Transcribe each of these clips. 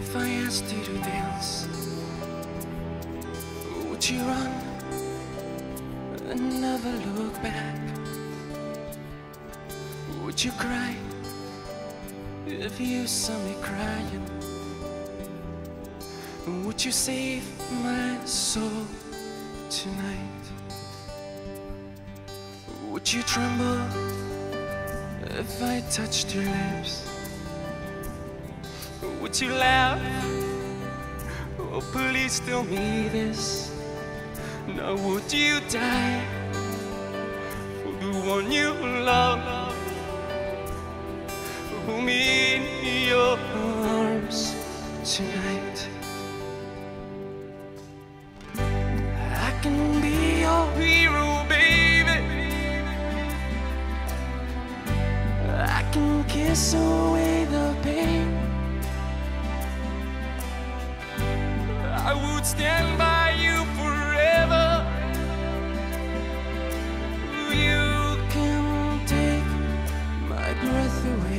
If I asked you to dance, would you run and never look back? Would you cry if you saw me crying? Would you save my soul tonight? Would you tremble if I touched your lips? Would you laugh? Oh, please tell me this. Now would you die for the one you love? Hold me in your arms tonight. I can be your hero, baby. I can kiss away the pain. I would stand by you forever. You can take my breath away.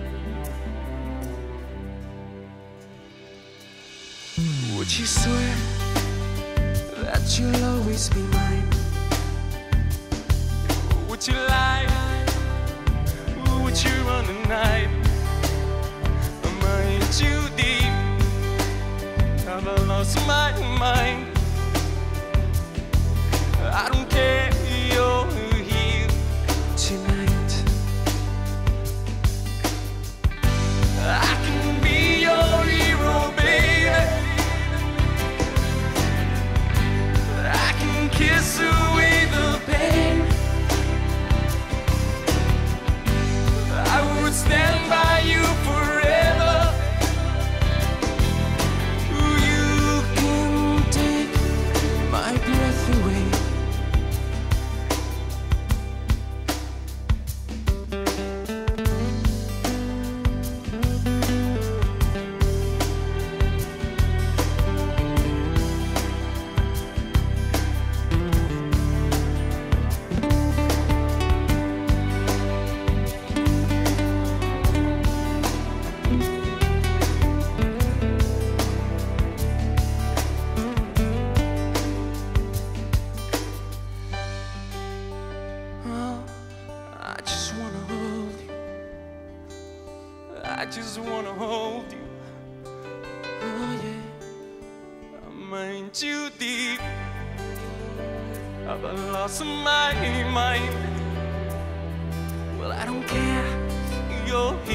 Would you swear that you'll always be mine? Would you lie? Would you run the night? Am I in too deep? Have I lost my mind? I don't care, you're here tonight. I can be your hero, baby. I can kiss away the pain. I would stand by you forever. You can take my breath away. I just wanna hold you. Oh yeah, I'm in too deep. Have I lost my mind? Well, I don't care, you're here.